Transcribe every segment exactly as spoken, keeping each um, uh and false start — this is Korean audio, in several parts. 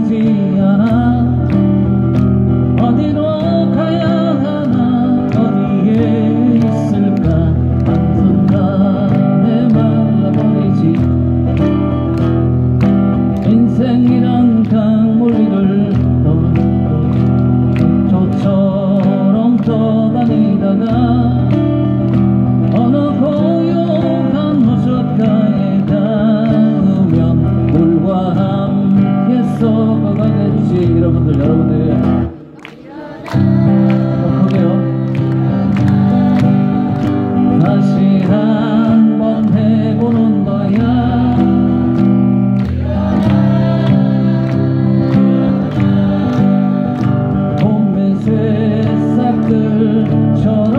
보이지 않아. 어디로 가야 하나 어디에 있을까 한순간에 말라버리지. 인생이란 강물 위를 조처럼 떠다니다가 어느 고요한 호숫가에 닿으면 물과 함께 썩어가겠지. 여러분들 여러분들이 더 크게요. 다시 한번 해보는 거야. 봄의 새싹들처럼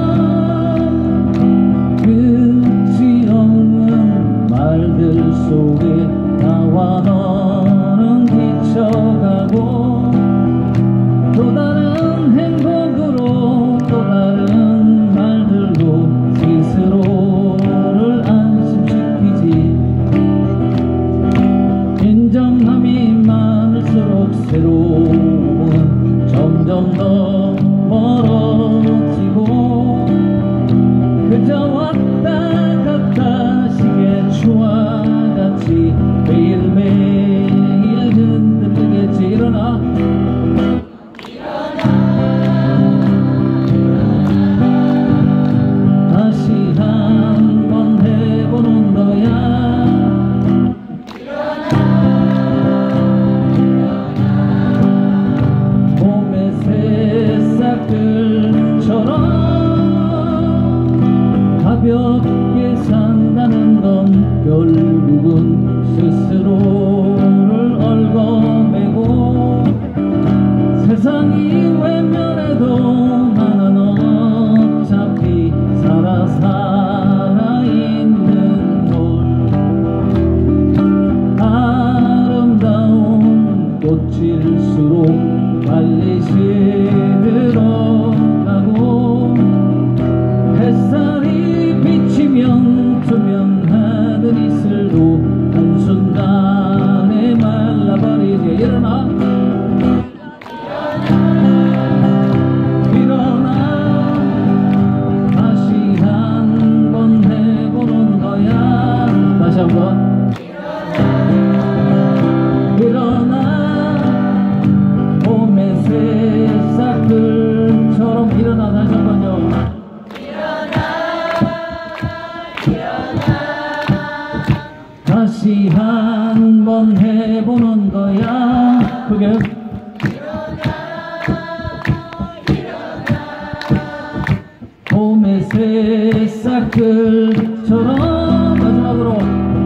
끝이 없는 말들 속에 나와 너는 지쳐가고 또 다른 행복으로 또 다른 말들로 스스로를 안심시키지. 인정함이 많을수록 새로움은 점점 더 멀어지고 그저 왔다 갔다 시계 추와같이 매일매일 흔들리겠지. 일어나 다시 한번 해보는 거야. 봄의 새싹들처럼 가볍게 산다는 건 결국은 스스로를 얽어매고 세상이 외면해도 나는 어차피 살아 살아있는 걸. 아름다운 꽃일수록 빨리 시들어가고 햇살이 비치면 투명하던 이슬도 한순간에 말라버리지. 일어나 일어나 다시 한번 해보는 거야. 다시 한번 일어나 봄의 새싹들처럼 일어나. 다시 한번요. 다시 한번 해보는 거야. 그게 봄의 새싹들처럼 마지막으로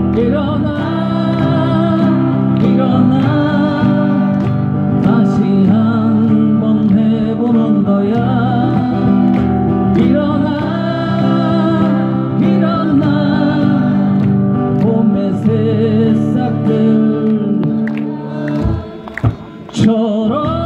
일어나 일어나 다시 한번 해보는 거야. 일어나 일어나 봄의 새싹들처럼